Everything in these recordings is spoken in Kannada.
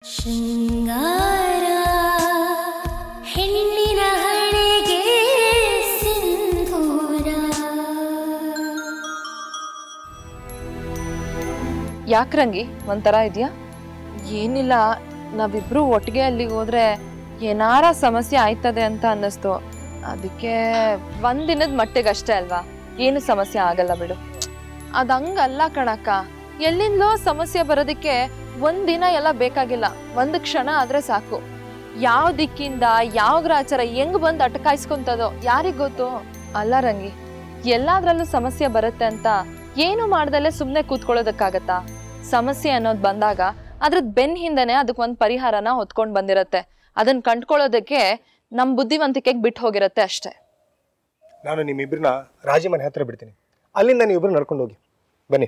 ಶೃಂಗಾರ ಹೆಣ್ಣಿನ ಹಣೆಗೆ ಸಿಂಧೂರ. ಯಾಕ್ರಂಗಿ ಒಂಥರ ಇದೆಯಾ? ಏನಿಲ್ಲ, ನಾವಿಬ್ರು ಒಟ್ಟಿಗೆ ಅಲ್ಲಿಗೆ ಹೋದ್ರೆ ಏನಾರ ಸಮಸ್ಯೆ ಆಯ್ತದೆ ಅಂತ ಅನ್ನಿಸ್ತು. ಅದಕ್ಕೆ ಒಂದಿನದ ಮಟ್ಟಿಗೆ ಅಷ್ಟೇ ಅಲ್ವಾ, ಏನು ಸಮಸ್ಯೆ ಆಗಲ್ಲ ಬಿಡು. ಅದಂಗಲ್ಲ ಕಣಕ್ಕ, ಎಲ್ಲಿಂದಲೋ ಸಮಸ್ಯೆ ಬರೋದಕ್ಕೆ ಒಂದಿನ ಎಲ್ಲ ಬೇಕಾಗಿಲ್ಲ, ಒಂದು ಕ್ಷಣ ಆದ್ರೆ ಸಾಕು. ಯಾವ ದಿಕ್ಕಿಂದ ಯಾವ ಗ್ರಾಚಾರ ಹೆಂಗ್ ಬಂದು ಅಟಕಾಯಿಸ್ಕೊಂತದೋ ಯಾರಿಗ್ ಗೊತ್ತು? ಅಲ್ಲ ರಂಗಿ, ಎಲ್ಲಾದ್ರಲ್ಲೂ ಸಮಸ್ಯೆ ಬರುತ್ತೆ ಅಂತ ಏನು ಮಾಡ್ದಲ್ಲೇ ಸುಮ್ಮನೆ ಕೂತ್ಕೊಳ್ಳೋದಕ್ಕಾಗತ್ತಾ? ಸಮಸ್ಯೆ ಅನ್ನೋದು ಬಂದಾಗ ಅದ್ರದ್ ಬೆನ್ ಹಿಂದೆನೆ ಅದಕ್ಕೊಂದು ಪರಿಹಾರನ ಹೊತ್ಕೊಂಡ್ ಬಂದಿರತ್ತೆ. ಅದನ್ನ ಕಂಡ್ಕೊಳ್ಳೋದಕ್ಕೆ ನಮ್ ಬುದ್ಧಿವಂತಿಕೆಗೆ ಬಿಟ್ಟು ಹೋಗಿರತ್ತೆ ಅಷ್ಟೇ. ನಾನು ನಿಮ್ಮಿಬ್ಬರನ್ನ ರಾಜಿ ಮನೆ ಹತ್ರ ಬಿಡ್ತೀನಿ, ಅಲ್ಲಿಂದ ನೀವಿಬ್ರು ನಡ್ಕೊಂಡು ಹೋಗಿ ಬನ್ನಿ.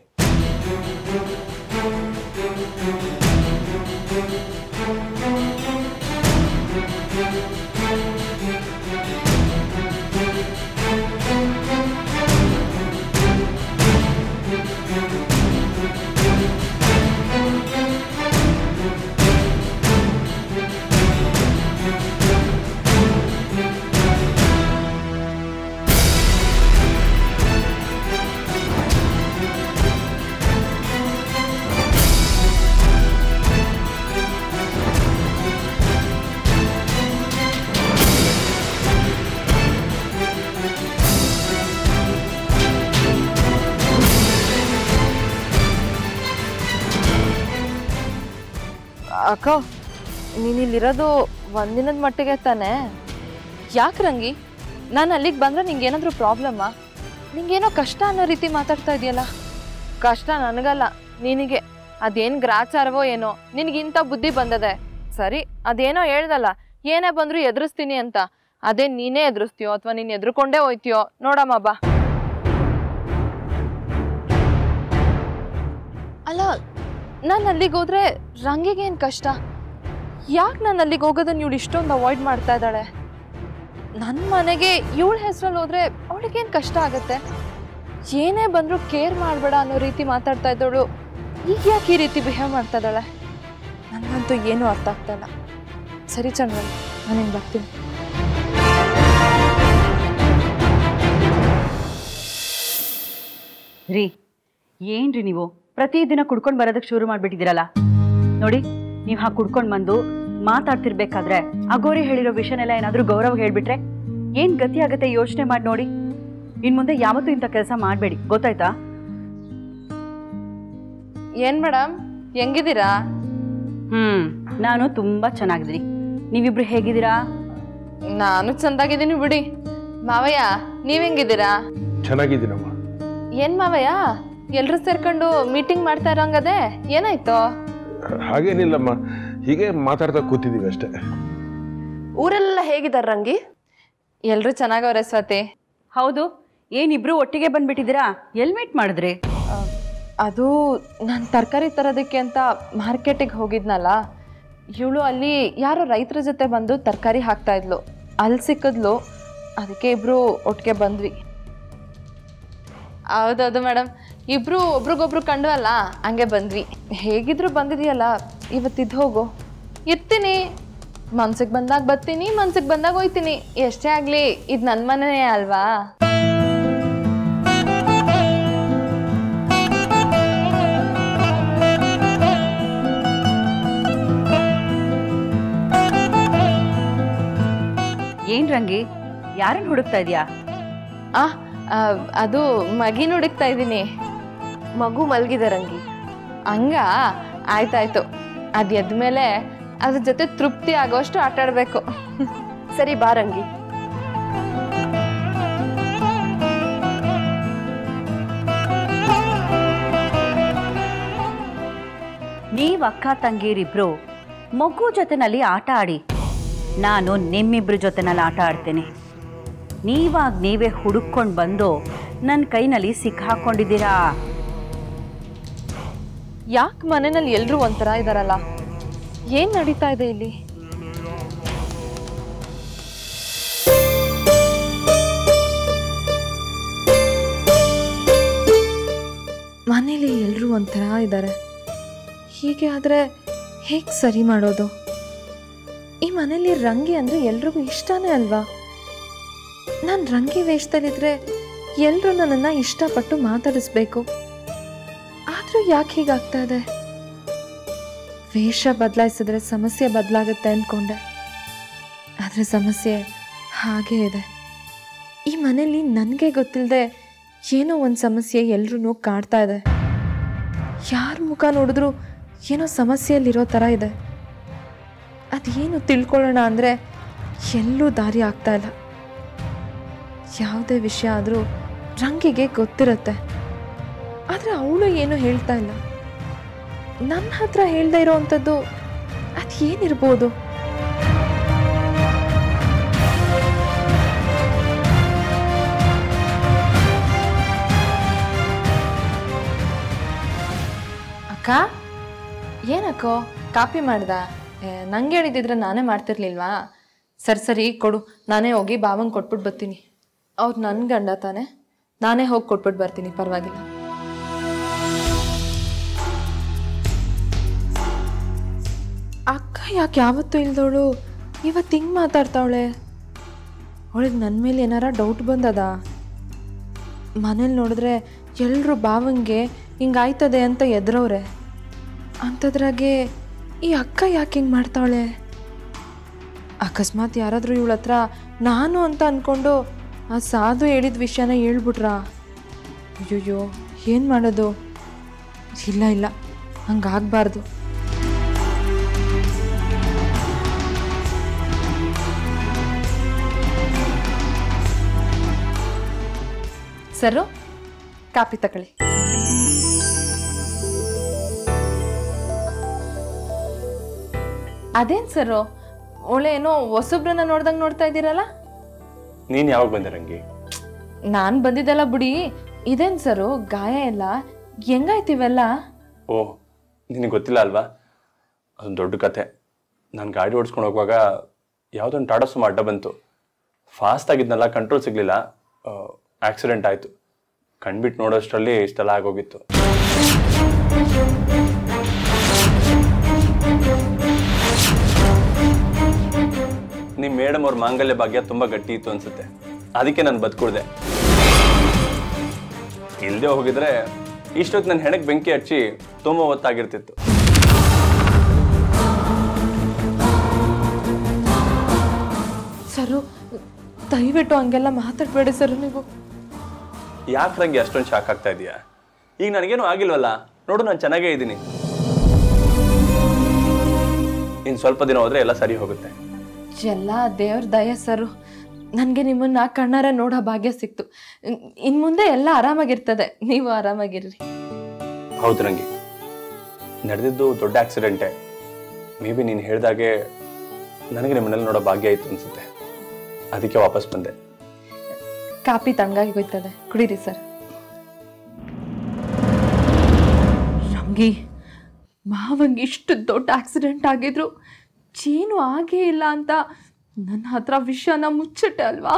ಅಕ್ಕ, ನೀನಿಲ್ಲಿರೋದು ಒಂದಿನದ ಮಟ್ಟಿಗೆ ತಾನೆ? ಯಾಕೆ ರಂಗಿ, ನಾನು ಅಲ್ಲಿಗೆ ಬಂದ್ರೆ ನಿಂಗೆ ಏನಾದರೂ ಪ್ರಾಬ್ಲಮ್ಮಾ? ನಿಂಗೇನೋ ಕಷ್ಟ ಅನ್ನೋ ರೀತಿ ಮಾತಾಡ್ತಾ ಇದೆಯಲ್ಲ. ಕಷ್ಟ ನನಗಲ್ಲ, ನಿನಗೆ. ಅದೇನು ಗ್ರಾಚಾರವೋ ಏನೋ, ನಿನಗಿಂತ ಬುದ್ಧಿ ಬಂದದೆ. ಸರಿ, ಅದೇನೋ ಹೇಳ್ದಲ್ಲ, ಏನೇ ಬಂದರೂ ಎದುರಿಸ್ತೀನಿ ಅಂತ. ಅದೇ ನೀನೇ ಎದುರಿಸ್ತೀಯೋ ಅಥವಾ ನೀನು ಎದುರುಕೊಂಡೇ ಹೋಯ್ತೀಯೋ ನೋಡಮ್ಮ ಬಾ. ಅಲ್ಲ, ನಾನು ಅಲ್ಲಿಗೆ ಹೋದ್ರೆ ರಂಗಿಗೇನು ಕಷ್ಟ? ಯಾಕೆ ನಾನು ಅಲ್ಲಿಗೆ ಹೋಗೋದನ್ನ ಇವಳು ಇಷ್ಟೊಂದು ಅವಾಯ್ಡ್ ಮಾಡ್ತಾ ಇದ್ದಾಳೆ? ನನ್ನ ಮನೆಗೆ ಇವಳ ಹೆಸರಲ್ಲಿ ಹೋದ್ರೆ ಅವಳಿಗೇನು ಕಷ್ಟ ಆಗುತ್ತೆ? ಏನೇ ಬಂದರೂ ಕೇರ್ ಮಾಡಬೇಡ ಅನ್ನೋ ರೀತಿ ಮಾತಾಡ್ತಾ ಇದ್ದವಳು ಈಗ ಯಾಕೆ ಈ ರೀತಿ ಬಿಹೇವ್ ಮಾಡ್ತಾ ಇದ್ದಾಳೆ? ನನಗಂತೂ ಏನೂ ಅರ್ಥ ಆಗ್ತಾ ಇಲ್ಲ. ಸರಿ ಚಂದ್ರನ್, ನಾನು ಹಿಂಗೆ ಬರ್ತೀನಿ. ರೀ, ಏನ್ರಿ ನೀವು ಪ್ರತಿದಿನ ಕುಡ್ಕೊಂಡು ಬರೋದಕ್ಕೆ ಶುರು ಮಾಡಿಬಿಟ್ಟಿದ್ದೀರಲ್ಲ? ನೋಡಿ, ನೀವು ಹಾಗೆ ಕುಡ್ಕೊಂಡು ಬಂದು ಮಾತಾಡ್ತಿರ್ಬೇಕಾದ್ರೆ ಅಗೋರಿ ಹೇಳಿರೋ ವಿಷಯನೆಲ್ಲ ಏನಾದರೂ ಗೌರವ ಹೇಳ್ಬಿಟ್ರೆ ಏನು ಗತಿ ಆಗುತ್ತೆ ಯೋಚನೆ ಮಾಡಿ ನೋಡಿ. ಇನ್ನು ಮುಂದೆ ಯಾವತ್ತೂ ಇಂಥ ಕೆಲಸ ಮಾಡಬೇಡಿ, ಗೊತ್ತಾಯ್ತಾ? ಏನು ಮೇಡಮ್, ಹೆಂಗಿದ್ದೀರಾ? ನಾನು ತುಂಬ ಚೆನ್ನಾಗಿದ್ದೀನಿ. ನೀವಿಬ್ರು ಹೇಗಿದ್ದೀರಾ? ನಾನು ಚಂದಾಗಿದ್ದೀನಿ ಬಿಡಿ. ಮಾವಯ್ಯ, ನೀವ್ ಹೆಂಗಿದ್ದೀರಾ? ಚೆನ್ನಾಗಿದ್ದೀನಮ್ಮ. ಏನ್ ಮಾವಯ್ಯ, ಎಲ್ರು ಸೇರ್ಕೊಂಡು ಮೀಟಿಂಗ್ ಮಾಡ್ತಾ ಇರೋಂಗದೆ, ಏನಾಯ್ತು? ಹಾಗೇನಿಲ್ಲಮ್ಮ, ಹೀಗೆ ಮಾತಾಡ್ತಾ ಕೂತಿದ್ದೀವಿ ಅಷ್ಟೇ. ಊರೆಲ್ಲ ಹೇಗಿದ್ದಾರೆ ರಂಗಿ? ಎಲ್ರು ಚೆನ್ನಾಗವ್ರೆ ಸ್ವಾತಿ. ಹೌದು, ಏನಿಬ್ರು ಒಟ್ಟಿಗೆ ಬಂದ್ಬಿಟ್ಟಿದ್ದೀರಾ? ಎಲ್ಲಿ ಮೀಟ್ ಮಾಡಿದ್ರಿ? ಅದು ನಾನು ತರಕಾರಿ ತರೋದಕ್ಕೆ ಅಂತ ಮಾರ್ಕೆಟಿಗೆ ಹೋಗಿದ್ನಲ್ಲ, ಇವಳು ಅಲ್ಲಿ ಯಾರೋ ರೈತರ ಜೊತೆ ಬಂದು ತರಕಾರಿ ಹಾಕ್ತಾ ಇದ್ಲು, ಅಲ್ಲಿ ಸಿಕ್ಕಿದ್ಲು. ಅದಕ್ಕೆ ಇಬ್ರು ಒಟ್ಟಿಗೆ ಬಂದ್ವಿ. ಹೌದೌದು ಮೇಡಮ್, ಇಬ್ರು ಒಬ್ರಿಗೊಬ್ರು ಕಂಡ್ವಲ್ಲ, ಹಂಗೆ ಬಂದ್ವಿ. ಹೇಗಿದ್ರು ಬಂದಿದೆಯಲ್ಲ, ಇವತ್ತಿದ್ದು ಹೋಗು. ಇರ್ತೀನಿ, ಮನ್ಸಿಗೆ ಬಂದಾಗ ಬರ್ತೀನಿ, ಮನ್ಸಿಗೆ ಬಂದಾಗ ಹೋಯ್ತೀನಿ. ಎಷ್ಟೇ ಆಗಲಿ ಇದು ನನ್ನ ಮನೆಯೇ ಅಲ್ವಾ? ಏನ್ ರಂಗಿ, ಯಾರನ್ನು ಹುಡುಕ್ತಾ ಇದೀಯಾ? ಅದು ಮಗಿನ ಹುಡುಕ್ತಾ ಇದ್ದೀನಿ. ಮಗು ಮಲಗಿದೆ ರಂಗಿ. ಹಂಗ ಆಯ್ತಾಯ್ತು, ಅದು ಎದ್ಮೇಲೆ ಅದ್ರ ಜೊತೆ ತೃಪ್ತಿ ಆಗೋಷ್ಟು ಆಟ ಆಡ್ಬೇಕು. ಸರಿ ಬಾ ರಂಗಿ. ನೀವ್ ಅಕ್ಕ ತಂಗಿರಿಬ್ರು ಮಗು ಜೊತೆನಲ್ಲಿ ಆಟ ಆಡಿ, ನಾನು ನಿಮ್ಮಿಬ್ರ ಜೊತೆನಲ್ಲಿ ಆಟ ಆಡ್ತೇನೆ. ನೀವಾಗ ನೀವೇ ಹುಡುಕೊಂಡು ಬಂದು ನನ್ನ ಕೈನಲ್ಲಿ ಸಿಕ್ಕಾಕೊಂಡಿದ್ದೀರಾ. ಯಾಕೆ ಮನೆಯಲ್ಲಿ ಎಲ್ರೂ ಒಂಥರ ಇದಾರಲ್ಲ? ಏನ್ ನಡೀತಾ ಇದೆ ಇಲ್ಲಿ? ಮನೇಲಿ ಎಲ್ಲರೂ ಒಂಥರ ಇದ್ದಾರೆ. ಹೀಗೆ ಆದರೆ ಹೇಗೆ ಸರಿ ಮಾಡೋದು? ಈ ಮನೇಲಿ ರಂಗಿ ಅಂದರೆ ಎಲ್ರಿಗೂ ಇಷ್ಟನೇ ಅಲ್ವಾ? ನಾನು ರಂಗಿ ವೇಷದಲ್ಲಿದ್ದರೆ ಎಲ್ಲರೂ ನನ್ನನ್ನು ಇಷ್ಟಪಟ್ಟು ಮಾತಾಡಿಸ್ಬೇಕು. ಆದರೂ ಯಾಕೆ ಹೀಗಾಗ್ತಾ ಇದೆ? ವೇಷ ಬದಲಾಯಿಸಿದ್ರೆ ಸಮಸ್ಯೆ ಬದಲಾಗುತ್ತೆ ಅಂದ್ಕೊಂಡೆ, ಆದರೆ ಸಮಸ್ಯೆ ಹಾಗೇ ಇದೆ. ಈ ಮನೇಲಿ ನನಗೆ ಗೊತ್ತಿಲ್ಲದೆ ಏನೋ ಒಂದು ಸಮಸ್ಯೆ ಎಲ್ರೂ ಕಾಡ್ತಾ ಇದೆ. ಯಾರ ಮುಖ ನೋಡಿದ್ರೂ ಏನೋ ಸಮಸ್ಯೆಯಲ್ಲಿರೋ ಥರ ಇದೆ. ಅದೇನು ತಿಳ್ಕೊಳ್ಳೋಣ ಅಂದರೆ ಎಲ್ಲೂ ದಾರಿ ಆಗ್ತಾ ಇಲ್ಲ. ಯಾವುದೇ ವಿಷಯ ಆದರೂ ರಂಗಿಗೆ ಗೊತ್ತಿರುತ್ತೆ, ಆದರೆ ಅವಳು ಏನು ಹೇಳ್ತಾ ಇಲ್ಲ. ನನ್ನ ಹತ್ರ ಹೇಳ್ದೇ ಇರೋ ಅಂಥದ್ದು ಅದೇನಿರ್ಬೋದು? ಅಕ್ಕ, ಏನಕ್ಕೋ ಕಾಪಿ ಮಾಡ್ದ? ನಂಗೆ ಹೇಳಿದಿದ್ರೆ ನಾನೇ ಮಾಡ್ತಿರ್ಲಿಲ್ವಾ? ಸರಿ ಕೊಡು, ನಾನೇ ಹೋಗಿ ಬಾವಂಗೆ ಕೊಟ್ಬಿಟ್ಟು ಬರ್ತೀನಿ. ಅವ್ರು ನನ್ನ ಗಂಡ ತಾನೆ, ನಾನೇ ಹೋಗಿ ಕೊಟ್ಬಿಟ್ಟು ಬರ್ತೀನಿ, ಪರವಾಗಿಲ್ಲ. ಅಕ್ಕ ಯಾಕೆ ಯಾವತ್ತೂ ಇಲ್ದವಳು ಇವತ್ತು ಹಿಂಗೆ ಮಾತಾಡ್ತಾವಳೆ? ಅವಳಿಗೆ ನನ್ನ ಮೇಲೆ ಏನಾರ ಡೌಟ್ ಬಂದದ? ಮನೇಲಿ ನೋಡಿದ್ರೆ ಎಲ್ಲರೂ ಬಾವಂಗೆ ಹಿಂಗಾಯ್ತದೆ ಅಂತ ಎದ್ರವ್ರೆ. ಅಂಥದ್ರಾಗೆ ಈ ಅಕ್ಕ ಯಾಕೆ ಹಿಂಗೆ ಮಾಡ್ತಾವಳೆ? ಅಕಸ್ಮಾತ್ ಯಾರಾದರೂ ಇವಳ ಹತ್ರ ನಾನು ಅಂತ ಅಂದ್ಕೊಂಡು ಆ ಸಾಧು ಹೇಳಿದ ವಿಷಯನ ಹೇಳ್ಬಿಟ್ರಾ? ಅಯ್ಯೋ, ಏನು ಮಾಡೋದು? ಇಲ್ಲ, ಹಂಗಾಗಬಾರ್ದು. ಸರು, ಕಾಪಿ ತಗೊಳ್ಳಿ. ಅದೇನು ಸರು, ಒಳ್ಳೆ ಏನೋ ಹೊಸಬ್ರನ್ನ ನೋಡ್ದಂಗೆ ನೋಡ್ತಾ ಇದ್ದೀರಲ್ಲ? ನೀನು ಯಾವಾಗ ಬಂದೆ ರಂಗಿ? ನಾನು ಬಂದಿದ್ದೆಲ್ಲ ಬಿಡಿ, ಇದೇನು ಸರು ಗಾಯ ಎಲ್ಲ ಹೆಂಗಾಯ್ತಿವೆಲ್ಲ? ಓಹ್, ನಿನಗೆ ಗೊತ್ತಿಲ್ಲ ಅಲ್ವಾ? ಅದೊಂದು ದೊಡ್ಡ ಕತೆ. ನಾನು ಗಾಡಿ ಓಡಿಸ್ಕೊಂಡು ಹೋಗುವಾಗ ಯಾವುದೊಂದು ಟಾಟಾ ಸುಮೋ ಅಡ್ಡ ಬಂತು. ಫಾಸ್ಟ್ ಆಗಿದ್ನಲ್ಲ, ಕಂಟ್ರೋಲ್ ಸಿಗಲಿಲ್ಲ, ಆಕ್ಸಿಡೆಂಟ್ ಆಯಿತು. ಕಣ್ಬಿಟ್ಟು ನೋಡೋಷ್ಟರಲ್ಲಿ ಇಷ್ಟೆಲ್ಲ ಆಗೋಗಿತ್ತು. ನಿಮ್ಮ ಮೇಡಮ್ ಅವ್ರ ಮಾಂಗಲ್ಯ ಭಾಗ್ಯ ತುಂಬ ಗಟ್ಟಿ ಇತ್ತು ಅನ್ಸುತ್ತೆ, ಅದಕ್ಕೆ ನಾನು ಬದುಕುಳಿದೆ. ಇಲ್ಲದೆ ಹೋಗಿದ್ರೆ ಇಷ್ಟೊತ್ತು ನನ್ನ ಹೆಣಕ್ಕೆ ಬೆಂಕಿ ಹಚ್ಚಿ ತುಂಬ ಹೊತ್ತಾಗಿರ್ತಿತ್ತು. ಸರು, ದಯವಿಟ್ಟು ಹಂಗೆಲ್ಲ ಮಾತಾಡಬೇಡಿ ಸರು. ನೀವು ಯಾಕೆ ರಂಗಿ ಅಷ್ಟೊಂದು ಶಾಕ್ ಆಗ್ತಾ ಇದೆಯಾ? ಈಗ ನನಗೇನು ಆಗಿಲ್ವಲ್ಲ, ನೋಡು ನಾನು ಚೆನ್ನಾಗೇ ಇದ್ದೀನಿ. ಇನ್ನು ಸ್ವಲ್ಪ ದಿನ ಹೋದರೆ ಎಲ್ಲ ಸರಿ ಹೋಗುತ್ತೆ. ಎಲ್ಲ ದೇವ್ರ ದಯ ಸರು. ನನಗೆ ನಿಮ್ಮನ್ನ ಕಣ್ಣಾರೆ ನೋಡೋ ಭಾಗ್ಯ ಸಿಕ್ತು. ಇನ್ನು ಮುಂದೆ ಎಲ್ಲ ಆರಾಮಾಗಿರ್ತದೆ, ನೀವು ಆರಾಮಾಗಿರ್ರಿ. ಹೌದು ರಂಗಿ, ನಡೆದಿದ್ದು ದೊಡ್ಡ ಆಕ್ಸಿಡೆಂಟೇ. ಮೇ ಬಿ ನೀನು ಹೇಳ್ದಾಗೆ ನನಗೆ ನಿಮ್ಮನ್ನೆಲ್ಲ ನೋಡೋ ಭಾಗ್ಯ ಇತ್ತು ಅನ್ಸುತ್ತೆ, ಅದಕ್ಕೆ ವಾಪಸ್ ಬಂದೆ. ಕಾಪಿ ತಣ್ಣಗಾಗಿ ಹೋಯ್ತದೆ, ಕುಡೀರಿ ಸರ್. ರಂಗಿ, ಮಾವಂಗೆ ಇಷ್ಟು ದೊಡ್ಡ ಆಕ್ಸಿಡೆಂಟ್ ಆಗಿದ್ರು ಏನು ಆಗೇ ಇಲ್ಲ ಅಂತ ನನ್ನ ಹತ್ರ ವಿಷಯನ ಮುಚ್ಚಿಟ್ಟೆ ಅಲ್ವಾ?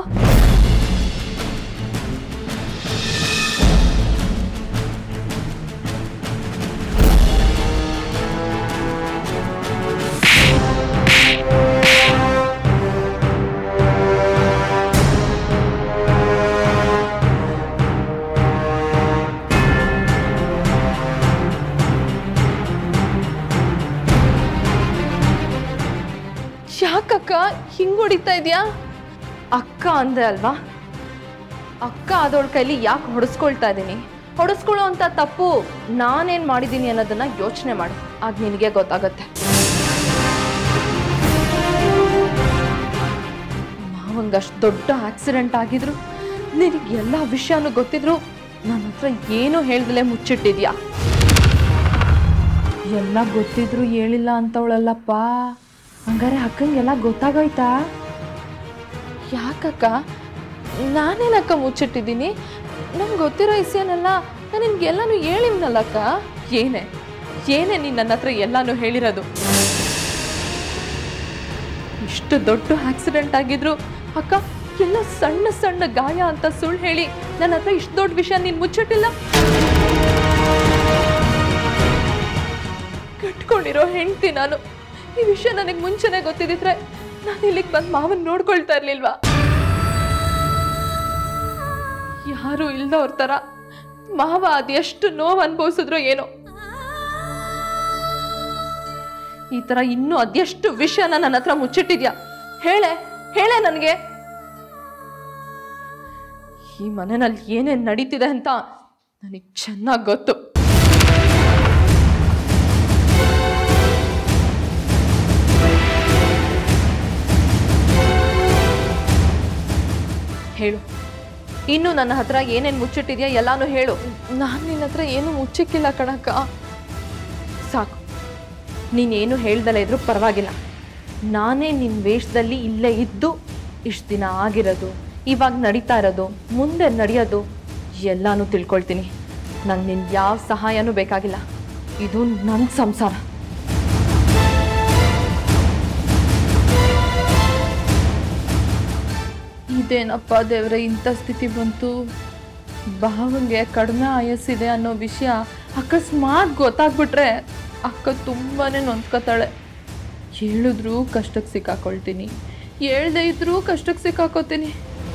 ಯಾಕಕ್ಕ ಹಿಂಗ್ ಹೊಡಿತಾ ಇದೆಯಾ? ಅಕ್ಕ ಅಂದೆ ಅಲ್ವಾ? ಅಕ್ಕ ಆದವಳ ಕೈಲಿ ಯಾಕೆ ಹೊಡೆಸ್ಕೊಳ್ತಾ ಇದ್ದೀನಿ? ಹೊಡೆಸ್ಕೊಳ್ಳೋ ಅಂತ ತಪ್ಪು ನಾನೇನು ಮಾಡಿದ್ದೀನಿ ಅನ್ನೋದನ್ನ ಯೋಚನೆ ಮಾಡು, ಆಗ ನಿನಗೆ ಗೊತ್ತಾಗತ್ತೆ. ಮಾವಂಗಷ್ಟು ದೊಡ್ಡ ಆಕ್ಸಿಡೆಂಟ್ ಆಗಿದ್ರು ನಿನಗೆ ಎಲ್ಲ ವಿಷಯನೂ ಗೊತ್ತಿದ್ರು ನನ್ನ ಹತ್ರ ಏನೂ ಹೇಳ್ದಲೇ ಮುಚ್ಚಿಟ್ಟಿದ್ಯಾ. ಎಲ್ಲ ಗೊತ್ತಿದ್ರು ಹೇಳಿಲ್ಲ ಅಂತವಳಲ್ಲಪ್ಪ. ಹಂಗಾರೆ ಅಕ್ಕಂಗೆಲ್ಲ ಗೊತ್ತಾಗೋಯ್ತಾ? ಯಾಕಕ್ಕ? ನಾನೇನಕ್ಕ ಮುಚ್ಚಿಟ್ಟಿದ್ದೀನಿ? ನಂಗೆ ಗೊತ್ತಿರೋ ವಿಷಯನೆಲ್ಲ ನಾನು ನಿನ್ಗೆಲ್ಲಾನು ಹೇಳಿವ್ನಲ್ಲಕ್ಕ. ಏನೇ ನೀನು ನನ್ನ ಹತ್ರ ಎಲ್ಲಾನು ಹೇಳಿರೋದು? ಇಷ್ಟು ದೊಡ್ಡ ಆಕ್ಸಿಡೆಂಟ್ ಆಗಿದ್ರು ಅಕ್ಕ ಎಲ್ಲ ಸಣ್ಣ ಸಣ್ಣ ಗಾಯ ಅಂತ ಸುಳ್ಳು ಹೇಳಿ ನನ್ನ ಹತ್ರ ಇಷ್ಟು ದೊಡ್ಡ ವಿಷಯ ನೀನು ಮುಚ್ಚಿಟ್ಟಿಲ್ಲ. ಕಟ್ಕೊಂಡಿರೋ ಹೆಂಡ್ತಿ ನಾನು. ಈ ವಿಷಯ ನನಗೆ ಮುಂಚೆನೆ ಗೊತ್ತಿದ್ದಿದ್ರೆ ನಾನು ಇಲ್ಲಿಗೆ ಬಂದು ಮಾವನ್ ನೋಡ್ಕೊಳ್ತಾ ಇರ್ಲಿಲ್ವಾ? ಯಾರು ಇಲ್ದವ್ರ ತರ ಮಾವ ಅದೆಷ್ಟು ನೋವು ಅನುಭವಿಸಿದ್ರು ಏನೋ. ಈ ತರ ಇನ್ನೂ ಅದೆಷ್ಟು ವಿಷಯನ ನನ್ನ ಹತ್ರ ಮುಚ್ಚಿಟ್ಟಿದ್ಯಾ? ಹೇಳೆ ಹೇಳೆ ನನಗೆ. ಈ ಮನೆಯಲ್ಲಿ ಏನೇನ್ ನಡೀತಿದೆ ಅಂತ ನನಗೆ ಚೆನ್ನಾಗಿ ಗೊತ್ತು. ಹೇಳು, ಇನ್ನು ನನ್ನ ಹತ್ರ ಏನೇನು ಮುಚ್ಚಿಟ್ಟಿದ್ಯಾ ಎಲ್ಲಾನು ಹೇಳು. ನಾನು ನಿನ್ನ ಹತ್ರ ಏನು ಮುಚ್ಚಿಕ್ಕಿಲ್ಲ ಕಣಕ್ಕ. ಸಾಕು, ನೀನೇನು ಹೇಳ್ದಲ್ಲ ಇದ್ರೂ ಪರವಾಗಿಲ್ಲ. ನಾನೇ ನಿನ್ನ ವೇಷದಲ್ಲಿ ಇಲ್ಲೇ ಇದ್ದು ಇಷ್ಟು ದಿನ ಆಗಿರೋದು, ಇವಾಗ ನಡೀತಾ ಇರೋದು, ಮುಂದೆ ನಡೆಯೋದು ಎಲ್ಲಾನು ತಿಳ್ಕೊಳ್ತೀನಿ. ನಂಗೆ ನಿನ್ನ ಯಾವ ಸಹಾಯನೂ ಬೇಕಾಗಿಲ್ಲ. ಇದು ನನ್ನ ಸಂಸಾರ. ಇದೇನಪ್ಪ ದೇವ್ರೆ, ಇಂಥ ಸ್ಥಿತಿ ಬಂತು. ಭಾವಂಗೆ ಕಡಿಮೆ ಆಯಸ್ಸಿದೆ ಅನ್ನೋ ವಿಷಯ ಅಕಸ್ಮಾತ್ ಗೊತ್ತಾಗ್ಬಿಟ್ರೆ ಅಕ್ಕ ತುಂಬಾ ನೊಂದ್ಕೋತಾಳೆ. ಹೇಳಿದ್ರೂ ಕಷ್ಟಕ್ಕೆ ಸಿಕ್ಕಾಕೊಳ್ತೀನಿ, ಹೇಳ್ದೇ ಇದ್ರೂ ಕಷ್ಟಕ್ಕೆ ಸಿಕ್ಕಾಕೋತೀನಿ.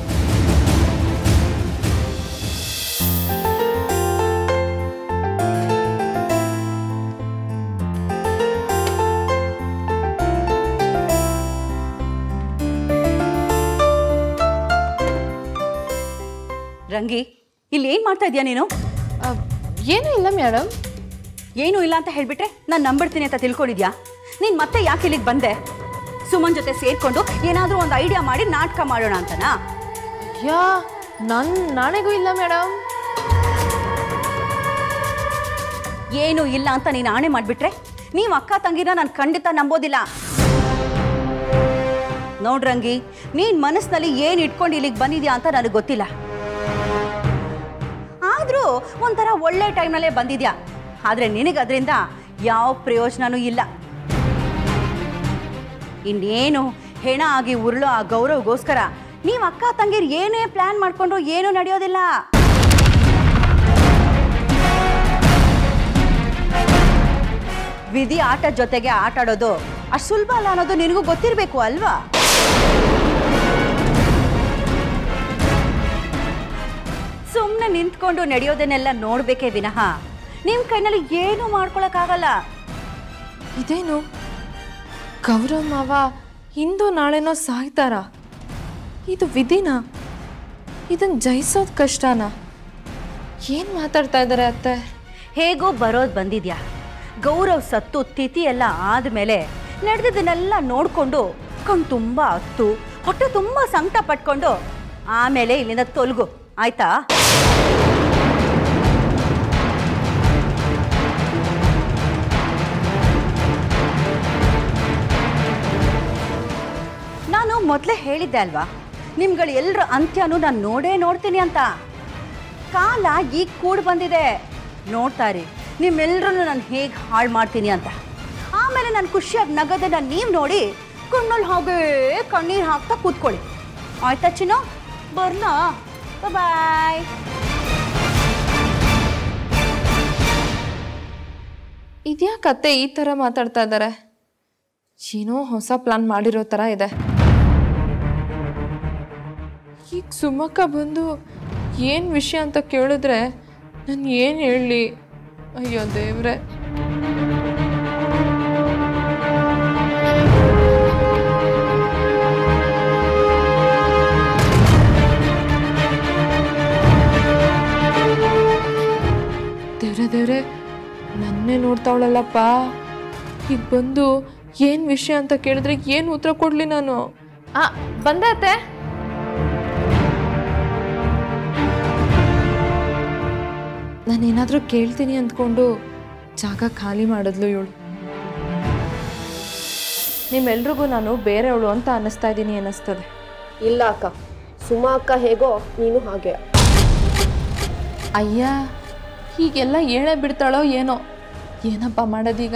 ರಂಗಿ, ಇಲ್ಲಿ ಏನು ಮಾಡ್ತಾ ಇದೀಯಾ ನೀನು? ಏನೂ ಇಲ್ಲ ಮೇಡಮ್. ಏನೂ ಇಲ್ಲ ಅಂತ ಹೇಳ್ಬಿಟ್ರೆ ನಾನು ನಂಬಿಡ್ತೀನಿ ಅಂತ ತಿಳ್ಕೊಂಡಿದ್ಯಾ? ನೀನು ಮತ್ತೆ ಯಾಕೆ ಇಲ್ಲಿಗೆ ಬಂದೆ? ಸುಮನ್ ಜೊತೆ ಸೇರ್ಕೊಂಡು ಏನಾದರೂ ಒಂದು ಐಡಿಯಾ ಮಾಡಿ ನಾಟಕ ಮಾಡೋಣ ಅಂತನಾ? ನಾಳೆಗೂ ಇಲ್ಲ ಮೇಡಮ್. ಏನೂ ಇಲ್ಲ ಅಂತ ನೀನು ಆಣೆ ಮಾಡಿಬಿಟ್ರೆ ನೀವು ಅಕ್ಕ ತಂಗಿನ ನಾನು ಖಂಡಿತ ನಂಬೋದಿಲ್ಲ. ನೋಡ್ರಂಗಿ, ನೀನು ಮನಸ್ಸಿನಲ್ಲಿ ಏನು ಇಟ್ಕೊಂಡು ಇಲ್ಲಿಗೆ ಬಂದಿದ್ಯಾ ಅಂತ ನನಗೆ ಗೊತ್ತಿಲ್ಲ. ಆದರೂ ಒಂಥರ ಒಳ್ಳೆ ಟೈಮ್ನಲ್ಲೇ ಬಂದಿದ್ಯಾ. ಆದರೆ ನಿನಗದ್ರಿಂದ ಯಾವ ಪ್ರಯೋಜನವೂ ಇಲ್ಲ. ಇನ್ನೇನು ಹೆಣ ಆಗಿ ಉರುಳೋ ಆ ಗೌರವಗೋಸ್ಕರ ನೀವು ಅಕ್ಕ ತಂಗಿರು ಏನೇ ಪ್ಲಾನ್ ಮಾಡಿಕೊಂಡ್ರು ಏನೂ ನಡೆಯೋದಿಲ್ಲ. ವಿಧಿ ಆಟ ಜೊತೆಗೆ ಆಟ ಆಡೋದು ಅಷ್ಟು ಸುಲಭ ಅಲ್ಲ ಅನ್ನೋದು ನಿನಗೂ ಗೊತ್ತಿರಬೇಕು ಅಲ್ವಾ? ಸುಮ್ಮನೆ ನಿಂತ್ಕೊಂಡು ನಡೆಯೋದನ್ನೆಲ್ಲ ನೋಡ್ಬೇಕೇ ವಿನಃ ನಿಮ್ಮ ಕೈನಲ್ಲಿ ಏನೂ ಮಾಡ್ಕೊಳಕ್ಕಾಗಲ್ಲ. ಇದೇನು ಗೌರವ್ ಮಾವ ಇಂದು ನಾಳೆನೋ ಸಾಯ್ತಾರ? ಇದು ವಿಧಿನ? ಇದನ್ನ ಜಯಿಸೋದು ಕಷ್ಟನಾ? ಏನು ಮಾತಾಡ್ತಾ ಇದ್ದಾರೆ ಅತ್ತೆ? ಹೇಗೋ ಬರೋದು ಬಂದಿದ್ಯಾ. ಗೌರವ್ ಸತ್ತು ತಿಥಿ ಎಲ್ಲ ಆದಮೇಲೆ ನಡೆದಿದ್ದನ್ನೆಲ್ಲ ನೋಡಿಕೊಂಡು ಕಣ್ ತುಂಬ ಹತ್ತು ಹೊಟ್ಟೆ ತುಂಬ ಸಂಕಟ ಪಟ್ಕೊಂಡು ಆಮೇಲೆ ಇಲ್ಲಿಂದ ತೊಲಗು, ಆಯ್ತಾ? ನಾನು ಮೊದಲೇ ಹೇಳಿದ್ದೆ ಅಲ್ವಾ, ನಿಮ್ಗಳು ಎಲ್ಲರ ಅಂತ್ಯನೂ ನಾನು ನೋಡ್ತೀನಿ ಅಂತ. ಕಾಲ ಈಗ ಕೂಡ ಬಂದಿದೆ, ನೋಡ್ತಾರೆ ನಿಮ್ಮೆಲ್ಲರೂ ನಾನು ಹೇಗೆ ಹಾಳು ಮಾಡ್ತೀನಿ ಅಂತ. ಆಮೇಲೆ ನಾನು ಖುಷಿಯಾಗಿ ನಗದನ್ನ ನೀವು ನೋಡಿ ಕಣ್ಣಲ್ಲಿ ಹಾಗೇ ಕಣ್ಣೀರು ಹಾಕ್ತಾ ಕೂತ್ಕೊಳ್ಳಿ, ಆಯ್ತಾ ಚಿನ್ನು? ಬರ್ಲಾ? ಬಾಯ್. ಇದ್ಯಾಕತ್ತೆ ಈ ಥರ ಮಾತಾಡ್ತಾ ಇದ್ದಾರೆ? ಏನೋ ಹೊಸ ಪ್ಲಾನ್ ಮಾಡಿರೋ ಥರ ಇದೆ. ಈಗ ಸುಮಕ್ಕ ಬಂದು ಏನು ವಿಷಯ ಅಂತ ಕೇಳಿದ್ರೆ ನಾನು ಏನು ಹೇಳಲಿ? ಅಯ್ಯೋ ದೇವ್ರೆ. ದೇವ್ರೆ, ನನ್ನೇ ನೋಡ್ತಾವಳಲ್ಲಪ್ಪ. ಈಗ ಬಂದು ಏನು ವಿಷಯ ಅಂತ ಕೇಳಿದ್ರೆ ಏನು ಉತ್ತರ ಕೊಡ್ಲಿ ನಾನು? ಬಂದೆ ಅತ್ತೆ. ನಾನೇನಾದರೂ ಕೇಳ್ತೀನಿ ಅಂದ್ಕೊಂಡು ಜಾಗ ಖಾಲಿ ಮಾಡಿದ್ಲು ಇವಳು. ನಿಮ್ಮೆಲ್ರಿಗೂ ನಾನು ಬೇರೆಯವಳು ಅಂತ ಅನ್ನಿಸ್ತಾ ಇದ್ದೀನಿ ಅನ್ನಿಸ್ತದೆ. ಇಲ್ಲ ಅಕ್ಕ, ಸುಮಾ ಅಕ್ಕ ಹೇಗೋ ನೀನು ಹಾಗೆ. ಅಯ್ಯ, ಹೀಗೆಲ್ಲ ಹೇಳೇ ಬಿಡ್ತಾಳೋ ಏನೋ. ಏನಪ್ಪ ಮಾಡೋದೀಗ?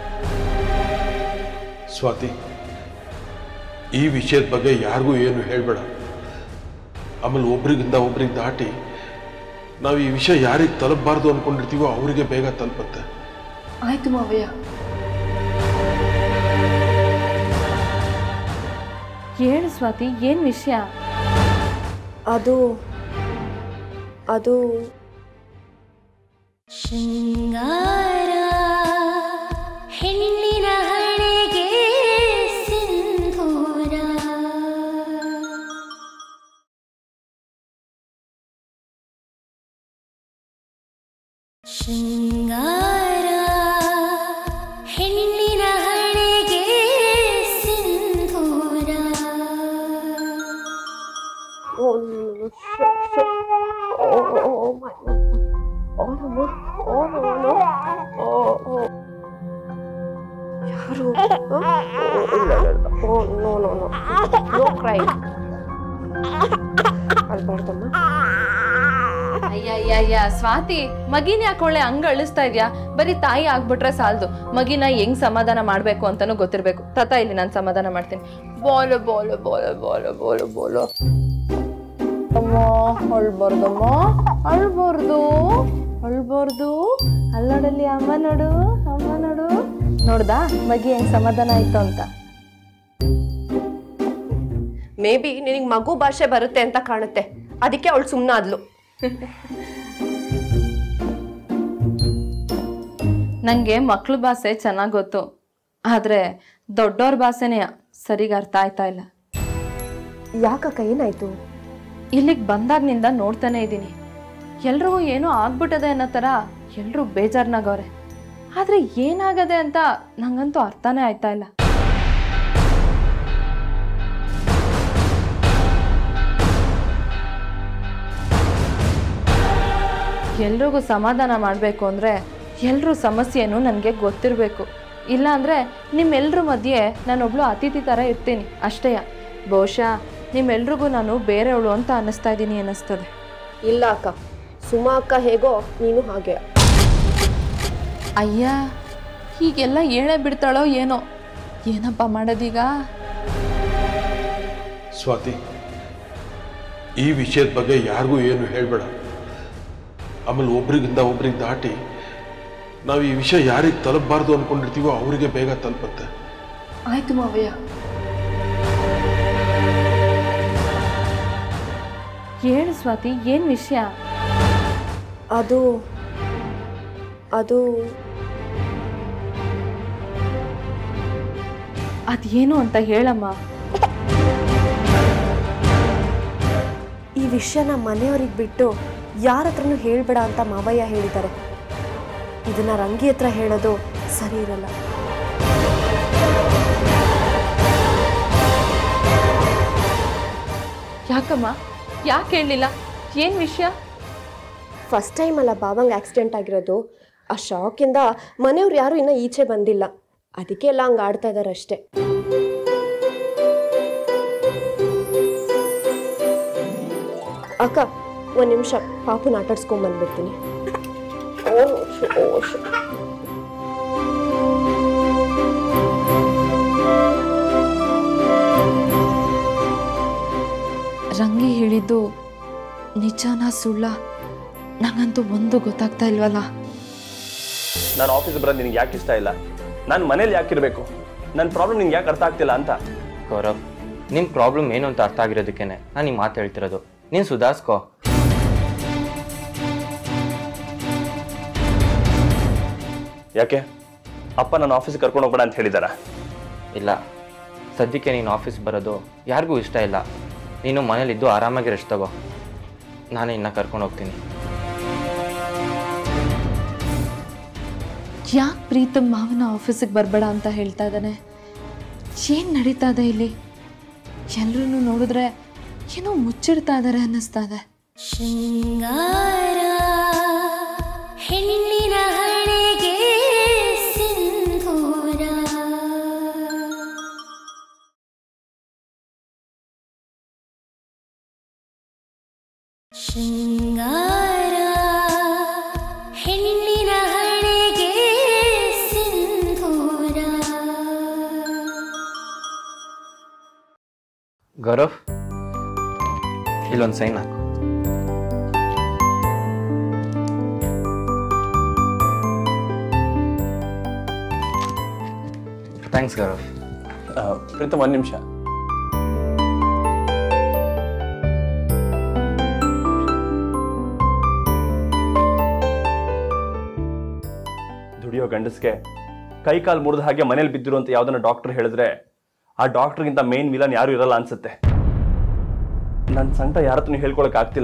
ಸ್ವಾತಿ, ಈ ವಿಷಯದ ಬಗ್ಗೆ ಯಾರಿಗೂ ಏನು ಹೇಳಬೇಡ. ಆಮೇಲೆ ಒಬ್ರಿಗಿಂದ ಒಬ್ರಿಗೆ ದಾಟಿ ನಾವು ಈ ವಿಷಯ ಯಾರಿಗೆ ತಲುಪಬಾರ್ದು ಅಂದ್ಕೊಂಡಿರ್ತೀವೋ ಅವರಿಗೆ ಬೇಗ ತಲುಪುತ್ತೆ. ಆಯ್ತು ಮಾವಯ್ಯ. ಹೇಳು ಸ್ವಾತಿ, ಏನು ವಿಷಯ? ಅದು ಶೃಂಗಾರ ಹೆಣ್ಣಿನ ಹಣೆಗೆ ಸಿಂಧೂರ. ಶೃಂಗಾರ ಹೆಣ್ಣಿನ ಹಣೆಗೆ ಸಿಂಧೂರ. ಯಾರು? No cry. ಅಳ್ಬಾರ್ದಮ್ಮ. ಅಯ್ಯ ಸ್ವಾತಿ, ಮಗಿನ ಯಾಕೊಳ್ಳೆ ಹಂಗ ಅಳಿಸ್ತಾ ಇದ್ಯಾ? ಬರೀ ತಾಯಿ ಆಗ್ಬಿಟ್ರೆ ಸಾಲದು, ಮಗಿನ ಹೆಂಗ್ ಸಮಾಧಾನ ಮಾಡ್ಬೇಕು ಅಂತಾನು ಗೊತ್ತಿರ್ಬೇಕು. ತತ ಇಲ್ಲಿ ನಾನು ಸಮಾಧಾನ ಮಾಡ್ತೀನಿ. ಬೋಲು ಬೋಲು ಬೋಲು ಬೋಲು ಬೋಲು ಬೋಲು. ಅಮ್ಮ ಅಳ್ಬಾರ್ದಮ್ಮ, ಅಳ್ಬಾರ್ದು. ಅಲ್ಲೋಡಲ್ಲಿ ಅಮ್ಮ ನೋಡು. ನೋಡ್ದಾ ಮಗಿ ಹೆಂಗ್ ಸಮಾಧಾನ ಆಯ್ತು ಅಂತ? ಮೇ ಬಿ ನಿನಗೆ ಮಗು ಭಾಷೆ ಬರುತ್ತೆ ಅಂತ ಕಾಣುತ್ತೆ, ಅದಕ್ಕೆ ಅವಳು ಸುಮ್ಮನಾದ್ಲು. ನಂಗೆ ಮಕ್ಳ ಭಾಷೆ ಚೆನ್ನಾಗಿ ಗೊತ್ತು, ಆದ್ರೆ ದೊಡ್ಡವ್ರ ಭಾಷೆನೇ ಸರಿಗ ಅರ್ಥ ಆಯ್ತಾ ಇಲ್ಲ. ಯಾಕಕ್ಕ, ಏನಾಯ್ತು? ಇಲ್ಲಿಗೆ ಬಂದಾಗ್ನಿಂದ ನೋಡ್ತಾನೆ ಇದ್ದೀನಿ, ಎಲ್ರಿಗೂ ಏನೋ ಆಗ್ಬಿಟ್ಟದೆ ಅನ್ನೋ ಥರ ಎಲ್ರೂ ಬೇಜಾರ್ನಾಗವ್ರೆ. ಆದ್ರೆ ಏನಾಗದೆ ಅಂತ ನಂಗಂತೂ ಅರ್ಥನೇ ಆಯ್ತಾ ಇಲ್ಲ. ಎಲ್ರಿಗೂ ಸಮಾಧಾನ ಮಾಡಬೇಕು ಅಂದರೆ ಎಲ್ರೂ ಸಮಸ್ಯೆನೂ ನನಗೆ ಗೊತ್ತಿರಬೇಕು. ಇಲ್ಲಾಂದರೆ ನಿಮ್ಮೆಲ್ರ ಮಧ್ಯೆ ನಾನೊಬ್ಳು ಅತಿಥಿ ಥರ ಇರ್ತೀನಿ ಅಷ್ಟೇ. ಬಹುಶಃ ನಿಮ್ಮೆಲ್ರಿಗೂ ನಾನು ಬೇರೆಯವಳು ಅಂತ ಅನ್ನಿಸ್ತಾ ಇದ್ದೀನಿ ಅನ್ನಿಸ್ತದೆ. ಇಲ್ಲ ಅಕ್ಕ, ಸುಮಾ ಅಕ್ಕ ಹೇಗೋ ನೀನು ಹಾಗೆ. ಅಯ್ಯ, ಹೀಗೆಲ್ಲ ಹೇಳೇ ಬಿಡ್ತಾಳೋ ಏನೋ. ಏನಪ್ಪ ಮಾಡೋದೀಗ? ಸ್ವಾತಿ, ಈ ವಿಷಯದ ಬಗ್ಗೆ ಯಾರಿಗೂ ಏನು ಹೇಳಬೇಡ. ಆಮೇಲೆ ಒಬ್ರಿಗಿಂದ ಒಬ್ರಿಗೆ ದಾಟಿ ನಾವು ಈ ವಿಷಯ ಯಾರಿಗೆ ತಲುಪಬಾರ್ದು ಅನ್ಕೊಂಡಿರ್ತೀವೋ ಅವರಿಗೆ ಬೇಗ ತಲುಪುತ್ತೆ. ಆಯ್ತು ಮಾವಯ್ಯ. ಹೇಳು ಸ್ವಾತಿ, ಏನು ವಿಷಯ? ಅದು ಅದೇನು ಅಂತ ಹೇಳಮ್ಮ. ಈ ವಿಷಯನ ಮನೆಯವ್ರಿಗೆ ಬಿಟ್ಟು ಯಾರ ಹತ್ರನೂ ಹೇಳ್ಬೇಡ ಅಂತ ಮಾವಯ್ಯ ಹೇಳಿದ್ದಾರೆ. ಇದನ್ನ ರಂಗಿ ಹತ್ರ ಹೇಳೋದು ಸರಿ ಇರಲ್ಲ. ಯಾಕಮ್ಮ, ಯಾಕೆ ಹೇಳಲಿಲ್ಲ? ಏನು ವಿಷಯ? ಫಸ್ಟ್ ಟೈಮ್ ಅಲ್ಲ ಬಾವಂಗೆ ಆಕ್ಸಿಡೆಂಟ್ ಆಗಿರೋದು. ಆ ಶಾಕಿಂದ ಮನೆಯವ್ರು ಯಾರು ಇನ್ನೂ ಈಚೆ ಬಂದಿಲ್ಲ, ಅದಕ್ಕೆ ಎಲ್ಲ ಹಂಗೆ ಆಡ್ತಾ ಇದ್ದಾರೆ ಅಷ್ಟೇ. ಅಕ್ಕ, ಒಂದು ನಿಮಿಷ ಪಾಪುನ ಆಟಾಡ್ಸ್ಕೊಂಡ್ ಬಂದ್ಬಿಡ್ತೀನಿ. ರಂಗಿ ಹೇಳಿದ್ದು ನಿಜನಾ ಸುಳ್ಳ? ನಂಗಂತೂ ಒಂದು ಗೊತ್ತಾಗ್ತಾ ಇಲ್ವಲ್ಲ. ನಾನು ಆಫೀಸ್ ಬರೋದು ನಿನಗೆ ಯಾಕೆ ಇಷ್ಟ ಇಲ್ಲ? ನಾನು ಮನೇಲಿ ಯಾಕಿರಬೇಕು? ನನ್ನ ಪ್ರಾಬ್ಲಮ್ ನಿನ್ಗೆ ಯಾಕೆ ಅರ್ಥ ಆಗ್ತಿಲ್ಲ ಅಂತ? ಗೌರವ್, ನಿಮ್ಮ ಪ್ರಾಬ್ಲಮ್ ಏನು ಅಂತ ಅರ್ಥ ಆಗಿರೋದಕ್ಕೇನೆ ನಾನು ಈ ಮಾತು ಹೇಳ್ತಿರೋದು. ನೀನು ಸುಧಾರಿಸ್ಕೋ. ಯಾಕೆ ಅಪ್ಪ ನನ್ನ ಆಫೀಸಿಗೆ ಕರ್ಕೊಂಡು ಹೋಗ್ಬೇಡ ಅಂತ ಹೇಳಿದಾರ? ಇಲ್ಲ, ಸದ್ಯಕ್ಕೆ ನೀನು ಆಫೀಸ್ ಬರೋದು ಯಾರಿಗೂ ಇಷ್ಟ ಇಲ್ಲ. ನೀನು ಮನೇಲಿದ್ದು ಆರಾಮಾಗಿ ರೆಸ್ಟ್ ತಗೋ. ನಾನೇ ಇನ್ನು ಕರ್ಕೊಂಡು ಹೋಗ್ತೀನಿ. ಯಾಕೆ ಪ್ರೀತಮ್ ಮಾವನ ಆಫೀಸಿಗೆ ಬರಬೇಡ ಅಂತ ಹೇಳ್ತಾ ಇದ್ದಾನೆ? ಏನು ನಡೀತಾ ಇದೆ ಇಲ್ಲಿ? ಎಲ್ಲರೂ ನೋಡಿದ್ರೆ ಏನೋ ಮುಚ್ಚಿಡ್ತಾ ಇದ್ದಾರೆ ಅನ್ನಿಸ್ತಾ ಇದೆ. ಶೃಂಗಾರ ಹೆಣ್ಣಿನ ಹಣೆಗೆ ಸಿಂಧೂರ. ಶೃಂಗಾರ ಹೆಣ್ಣಿನ ಹಣೆಗೆ ಸಿಂಧೂರ. ಗೌರವ್, ಇಲ್ಲೊಂದು ಸೈನ್ ಹಾಕು. ಥ್ಯಾಂಕ್ಸ್ ಗೌರವ್. ಪ್ರೀತಮ್, ಒಂದು ನಿಮಿಷ. ದುಡಿಯೋ ಗಂಡಸ್ಗೆ ಕೈ ಕಾಲು ಮುರಿದ ಹಾಗೆ ಮನೇಲಿ ಬಿದ್ದಿರು ಅಂತ ಯಾವ್ದನ್ನ ಡಾಕ್ಟರ್ ಹೇಳಿದ್ರೆ ಆ ಡಾಕ್ಟರ್ಗಿಂತ ಮೇನ್ ವಿಲನ್ ಯಾರು ಇರಲ್ಲ ಅನ್ಸುತ್ತೆ. ನನ್ನ ಸಂಕಟ ಯಾರ ಹತ್ರ ಹೇಳ್ಕೊಳಕ್ ಆಗ್ತಿಲ್ಲ.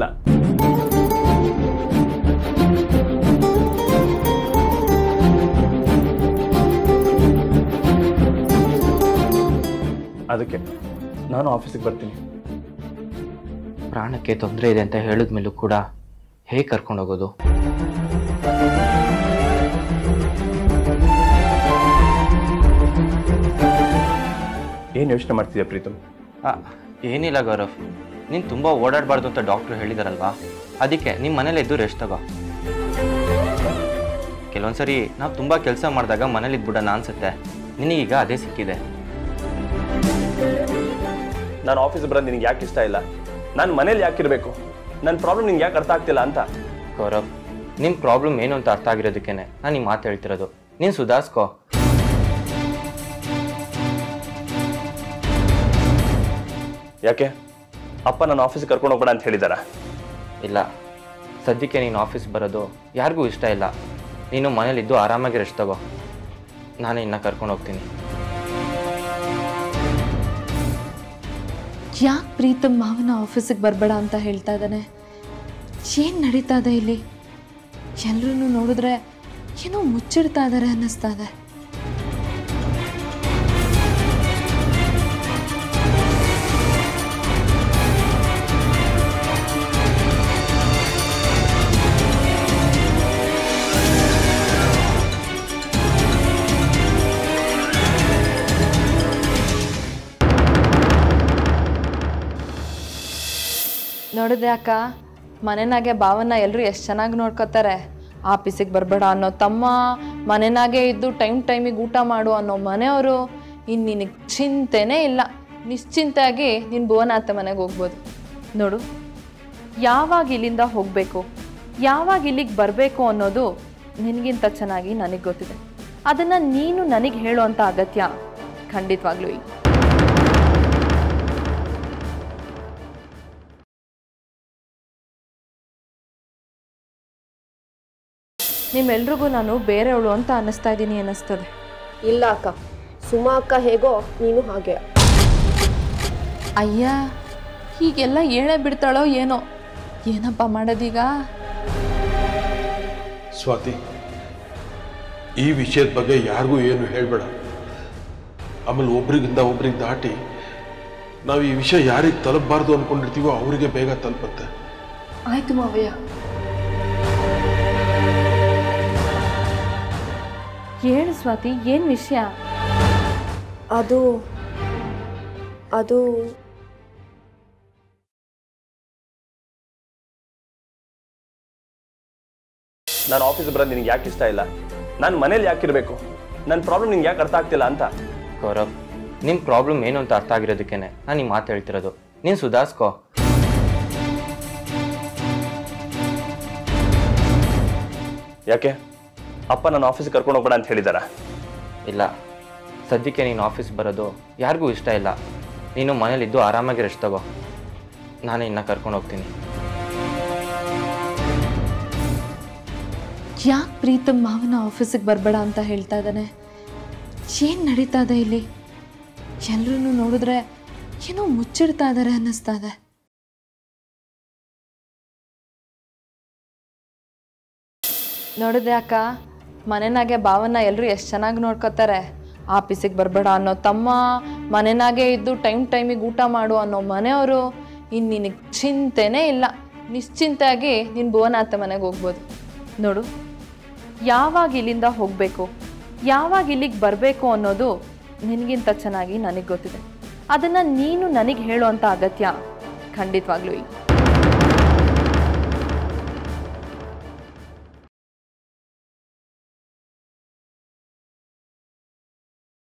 ಅದಕ್ಕೆ ನಾನು ಆಫೀಸಿಗೆ ಬರ್ತೀನಿ. ಪ್ರಾಣಕ್ಕೆ ತೊಂದರೆ ಇದೆ ಅಂತ ಹೇಳಿದ್ಮೇಲೂ ಕೂಡ ಹೇಗೆ ಕರ್ಕೊಂಡೋಗೋದು? ಏನು ಯೋಚನೆ ಮಾಡ್ತಿದ್ಯಾ ಪ್ರೀತಮ್? ಏನಿಲ್ಲ ಗೌರವ್, ನೀನು ತುಂಬ ಓಡಾಡಬಾರ್ದು ಅಂತ ಡಾಕ್ಟ್ರು ಹೇಳಿದಾರಲ್ವಾ, ಅದಕ್ಕೆ ನಿಮ್ಮ ಮನೇಲಿ ಇದ್ದು ರೆಸ್ಟ್ ತಗೋ. ಕೆಲವೊಂದ್ಸರಿ ನಾವು ತುಂಬ ಕೆಲಸ ಮಾಡಿದಾಗ ಮನೇಲಿ ಇದ್ಬಿಡೋಣ ಅನ್ಸುತ್ತೆ. ನಿನಗೀಗ ಅದೇ ಸಿಕ್ಕಿದೆ. ನಾನು ಆಫೀಸ್ ಬರೋದು ನಿನಗೆ ಯಾಕೆ ಇಷ್ಟ ಇಲ್ಲ? ನಾನು ಮನೇಲಿ ಯಾಕಿರಬೇಕು? ನನ್ನ ಪ್ರಾಬ್ಲಮ್ ನಿಂಗೆ ಯಾಕೆ ಅರ್ಥ ಆಗ್ತಿಲ್ಲ ಅಂತ. ಗೌರವ್, ನಿಮ್ಮ ಪ್ರಾಬ್ಲಮ್ ಏನು ಅಂತ ಅರ್ಥ ಆಗಿರೋದಕ್ಕೇನೆ ನಾನು ಈ ಮಾತು ಹೇಳ್ತಿರೋದು. ನೀನು ಸುಧಾರಿಸ್ಕೋ. ಯಾಕೆ ಅಪ್ಪ ನನ್ನ ಆಫೀಸಿಗೆ ಕರ್ಕೊಂಡು ಹೋಗ್ಬೇಡ ಅಂತ ಹೇಳಿದಾರ? ಇಲ್ಲ, ಸದ್ಯಕ್ಕೆ ನೀನು ಆಫೀಸ್ ಬರೋದು ಯಾರಿಗೂ ಇಷ್ಟ ಇಲ್ಲ. ನೀನು ಮನೇಲಿದ್ದು ಆರಾಮಾಗಿ ರೆಸ್ಟ್ ತಗೋ. ನಾನೇ ಇನ್ನು ಕರ್ಕೊಂಡು ಹೋಗ್ತೀನಿ. ಯಾಕೆ ಪ್ರೀತಮ್ ಮಾವನ ಆಫೀಸಿಗೆ ಬರಬೇಡ ಅಂತ ಹೇಳ್ತಾ ಇದ್ದಾನೆ? ಏನು ನಡೀತಾ ಇದೆ ಇಲ್ಲಿ? ಎಲ್ಲರೂ ನೋಡಿದ್ರೆ ಏನೋ ಮುಚ್ಚಿಡ್ತಾ ಇದ್ದಾರೆ ಅನ್ನಿಸ್ತಾ ಇದೆ. ನೋಡಿದೆ ಅಕ್ಕ, ಮನೆನಾಗೆ ಭಾವನ ಎಲ್ಲರೂ ಎಷ್ಟು ಚೆನ್ನಾಗಿ ನೋಡ್ಕೋತಾರೆ. ಆಫೀಸಿಗೆ ಬರಬೇಡ ಅನ್ನೋ ತಮ್ಮ, ಮನೆನಾಗೆ ಇದ್ದು ಟೈಮಿಗೆ ಊಟ ಮಾಡು ಅನ್ನೋ ಮನೆಯವರು. ಇನ್ನು ನಿನಗೆ ಚಿಂತೆನೇ ಇಲ್ಲ, ನಿಶ್ಚಿಂತೆಯಾಗಿ ನೀನು ಭುವನಾಥ ಮನೆಗೆ ಹೋಗ್ಬೋದು. ನೋಡು, ಯಾವಾಗ ಇಲ್ಲಿಂದ ಹೋಗಬೇಕು, ಯಾವಾಗ ಇಲ್ಲಿಗೆ ಬರಬೇಕು ಅನ್ನೋದು ನಿನಗಿಂತ ಚೆನ್ನಾಗಿ ನನಗೆ ಗೊತ್ತಿದೆ. ಅದನ್ನು ನೀನು ನನಗೆ ಹೇಳುವಂಥ ಅಗತ್ಯ ಖಂಡಿತವಾಗ್ಲೂ ಇಲ್ಲ. ನಿಮ್ಮೆಲ್ರಿಗೂ ನಾನು ಬೇರೆಯವಳು ಅಂತ ಅನ್ನಿಸ್ತಾ ಇದ್ದೀನಿ ಅನ್ನಿಸ್ತದೆ. ಇಲ್ಲ ಅಕ್ಕ, ಸುಮಾ ಅಕ್ಕ ಹೇಗೋ ನೀನು ಹಾಗೆ. ಅಯ್ಯ, ಹೀಗೆಲ್ಲ ಏನೇ ಬಿಡ್ತಾಳೋ ಏನೋ. ಏನಪ್ಪ ಮಾಡೋದೀಗ? ಸ್ವಾತಿ, ಈ ವಿಷಯದ ಬಗ್ಗೆ ಯಾರಿಗೂ ಏನು ಹೇಳಬೇಡ. ಆಮೇಲೆ ಒಬ್ರಿಗಿಂದ ಒಬ್ರಿಗೆ ದಾಟಿ ನಾವು ಈ ವಿಷಯ ಯಾರಿಗೆ ತಲುಪಬಾರ್ದು ಅಂದ್ಕೊಂಡಿರ್ತೀವೋ ಅವರಿಗೆ ಬೇಗ ತಲುಪುತ್ತೆ. ಆಯ್ತು ಮಾವಯ್ಯ. ಹೇಳು ಸ್ವಾತಿ, ಏನು ವಿಷಯ? ಅದು ನಾನು ಆಫೀಸ್ ಬರೋದು ನಿನಗೆ ಯಾಕೆ ಇಷ್ಟ ಇಲ್ಲ? ನಾನು ಮನೇಲಿ ಯಾಕಿರಬೇಕು? ನನ್ನ ಪ್ರಾಬ್ಲಮ್ ನಿಂಗೆ ಯಾಕೆ ಅರ್ಥ ಆಗ್ತಿಲ್ಲ ಅಂತ. ಗೌರವ್, ನಿಮ್ಮ ಪ್ರಾಬ್ಲಮ್ ಏನು ಅಂತ ಅರ್ಥ ಆಗಿರೋದಕ್ಕೇನೆ ನಾನು ಈ ಮಾತು ಹೇಳ್ತಿರೋದು. ನೀನು ಸುಧಾರಿಸ್ಕೋ. ಯಾಕೆ ಅಪ್ಪ ನನ್ನ ಆಫೀಸಿಗೆ ಕರ್ಕೊಂಡು ಹೋಗ್ಬೇಡ ಅಂತ ಹೇಳಿದಾರ? ಇಲ್ಲ, ಸದ್ಯಕ್ಕೆ ನೀನು ಆಫೀಸ್ ಬರೋದು ಯಾರಿಗೂ ಇಷ್ಟ ಇಲ್ಲ. ನೀನು ಮನೇಲಿದ್ದು ಆರಾಮಾಗಿ ರೆಸ್ಟ್ ತಗೋ. ನಾನೇ ಇನ್ನು ಕರ್ಕೊಂಡು ಹೋಗ್ತೀನಿ. ಯಾಕೆ ಪ್ರೀತಮ್ ಮಾವನ ಆಫೀಸಿಗೆ ಬರಬೇಡ ಅಂತ ಹೇಳ್ತಾ ಇದ್ದಾನೆ? ಏನು ನಡೀತಾ ಇದೆ ಇಲ್ಲಿ? ಎಲ್ಲರೂ ನೋಡಿದ್ರೆ ಏನೋ ಮುಚ್ಚಿಡ್ತಾ ಇದ್ದಾರೆ ಅನ್ನಿಸ್ತಾ ಇದೆ. ನೋಡಿದೆ ಅಕ್ಕ, ಮನೆನಾಗೆ ಭಾವನ ಎಲ್ಲರೂ ಎಷ್ಟು ಚೆನ್ನಾಗಿ ನೋಡ್ಕೋತಾರೆ. ಆಫೀಸಿಗೆ ಬರಬೇಡ ಅನ್ನೋ ತಮ್ಮ, ಮನೆನಾಗೆ ಇದ್ದು ಟೈಮಿಗೆ ಊಟ ಮಾಡು ಅನ್ನೋ ಮನೆಯವರು. ಇನ್ನು ನಿನಗೆ ಚಿಂತೆನೇ ಇಲ್ಲ, ನಿಶ್ಚಿಂತೆಯಾಗಿ ನೀನು ಭುವನಾಥ ಮನೆಗೆ ಹೋಗ್ಬೋದು. ನೋಡು, ಯಾವಾಗ ಇಲ್ಲಿಂದ ಹೋಗಬೇಕು, ಯಾವಾಗ ಇಲ್ಲಿಗೆ ಬರಬೇಕು ಅನ್ನೋದು ನಿನಗಿಂತ ಚೆನ್ನಾಗಿ ನನಗೆ ಗೊತ್ತಿದೆ. ಅದನ್ನು ನೀನು ನನಗೆ ಹೇಳುವಂಥ ಅಗತ್ಯ ಖಂಡಿತವಾಗ್ಲೂ ಇಲ್ಲ.